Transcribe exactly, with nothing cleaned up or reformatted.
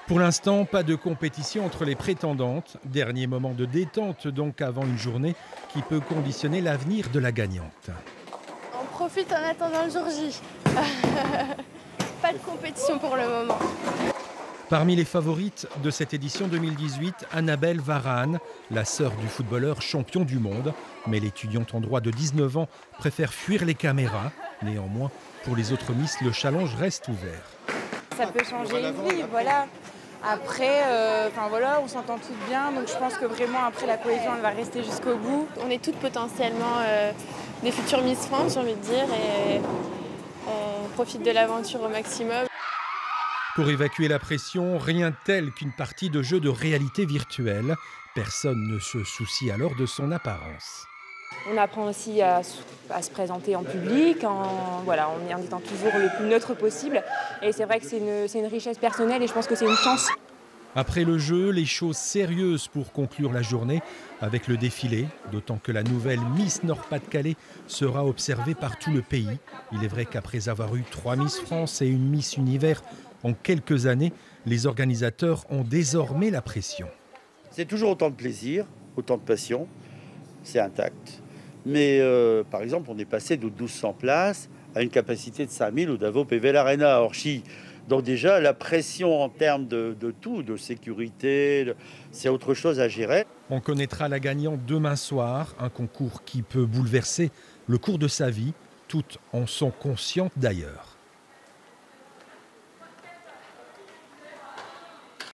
Pour l'instant, pas de compétition entre les prétendantes. Dernier moment de détente donc avant une journée qui peut conditionner l'avenir de la gagnante. On profite en attendant le jour J. Pas de compétition pour le moment. Parmi les favorites de cette édition deux mille dix-huit, Annabelle Varane, la sœur du footballeur champion du monde. Mais l'étudiante en droit de dix-neuf ans préfère fuir les caméras. Néanmoins, pour les autres Miss, le challenge reste ouvert. Ça peut changer une vie, voilà. Après, euh, enfin voilà, on s'entend toutes bien, donc je pense que vraiment après la cohésion, elle va rester jusqu'au bout. On est toutes potentiellement euh, des futures Miss France, j'ai envie de dire, et on profite de l'aventure au maximum. Pour évacuer la pression, rien tel qu'une partie de jeu de réalité virtuelle. Personne ne se soucie alors de son apparence. On apprend aussi à, à se présenter en public, en, voilà, en étant toujours le plus neutre possible. Et c'est vrai que c'est une, c'est une richesse personnelle et je pense que c'est une chance. Après le jeu, les choses sérieuses pour conclure la journée avec le défilé, d'autant que la nouvelle Miss Nord-Pas-de-Calais sera observée par tout le pays. Il est vrai qu'après avoir eu trois Miss France et une Miss Univers en quelques années, les organisateurs ont désormais la pression. C'est toujours autant de plaisir, autant de passion, c'est intact. Mais euh, par exemple, on est passé de douze cents places à une capacité de cinq mille au Davo P V L Arena à Orchy. Donc déjà, la pression en termes de, de tout, de sécurité, de, c'est autre chose à gérer. On connaîtra la gagnante demain soir, un concours qui peut bouleverser le cours de sa vie. Toutes en sont conscientes d'ailleurs.